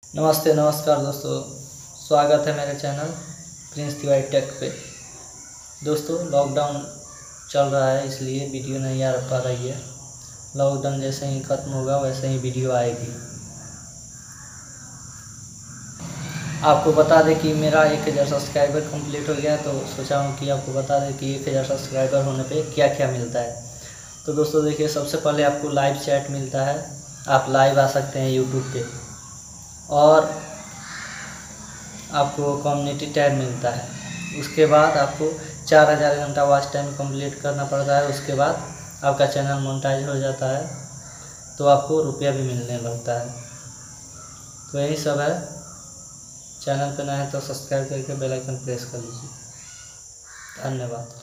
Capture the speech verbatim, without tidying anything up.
नमस्ते नमस्कार दोस्तों, स्वागत है मेरे चैनल प्रिंस तिवारी टेक पे। दोस्तों लॉकडाउन चल रहा है इसलिए वीडियो नहीं आ पा रही है। लॉकडाउन जैसे ही ख़त्म होगा वैसे ही वीडियो आएगी। आपको बता दें कि मेरा एक हज़ार सब्सक्राइबर कंप्लीट हो गया, तो सोचा हूँ कि आपको बता दें कि एक हज़ार सब्सक्राइबर होने पे क्या क्या मिलता है। तो दोस्तों देखिए, सबसे पहले आपको लाइव चैट मिलता है। आप लाइव आ सकते हैं यूट्यूब पे, और आपको कम्युनिटी टैब मिलता है। उसके बाद आपको चार हज़ार घंटा वॉच टाइम कंप्लीट करना पड़ता है। उसके बाद आपका चैनल मोनेटाइज हो जाता है, तो आपको रुपया भी मिलने लगता है। तो यही सब है। चैनल पर नए हैं तो सब्सक्राइब करके बेल आइकन प्रेस कर लीजिए। धन्यवाद।